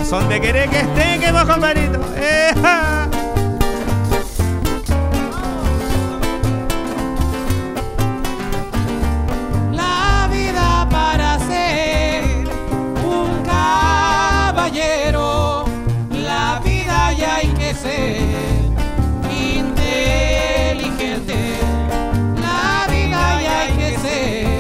razón de querer que esté, que vos, compadrito. La vida para ser un caballero, la vida ya hay que ser inteligente. La vida ya hay que ser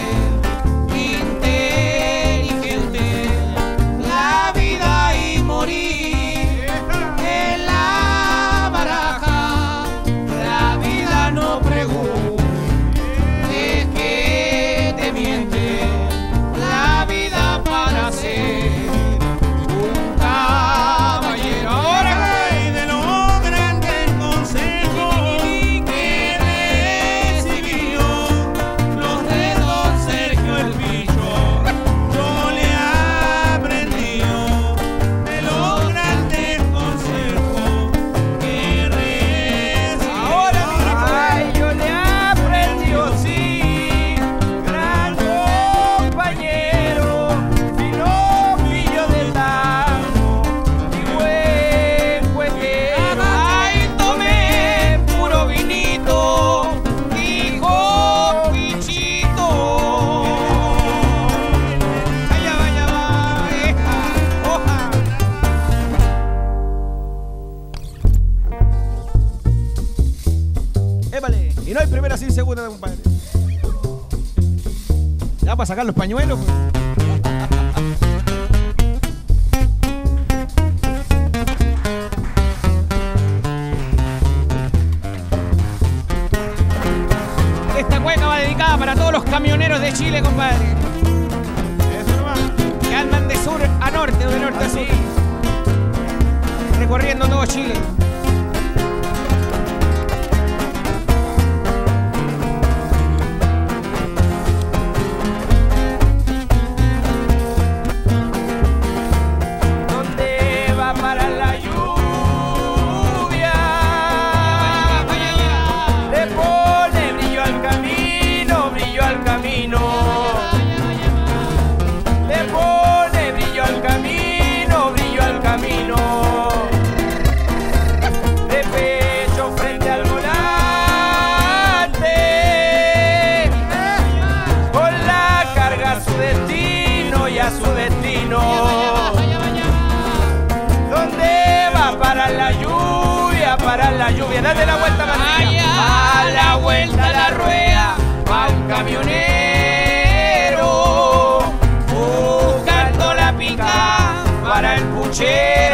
inteligente. La vida y morir en la baraja. La vida no pregunta, es que te miente. La vida para ser un caballero. Ahora Y de los grandes consejos que recibió los de don Sergio el Bicho, yo le aprendí de los grandes consejos que recibió. Ay, yo le aprendí, sí, gran compañero, filopillo del tango y buen cuequero. Ay, tomé puro vinito, dijo Pichito. Vaya, vaya, vaya, hoja. Épale, y no hay primera sin segunda, compadre. Ya para sacar los pañuelos, pues. Esta cueca va dedicada para todos los camioneros de Chile, compadre, Eso nomás. que andan de sur a norte o de norte a sur, recorriendo todo Chile. ¿Dónde va para la lluvia? Le pone brillo al camino, brillo al camino. Le pone brillo al camino, brillo al camino. De pecho frente al volante, con la carga a su destino y a su destino. ¿Dónde va para la lluvia, para la lluvia? Dale la vuelta, María. A la vuelta la rueda va un camionero buscando la pica para el puchero.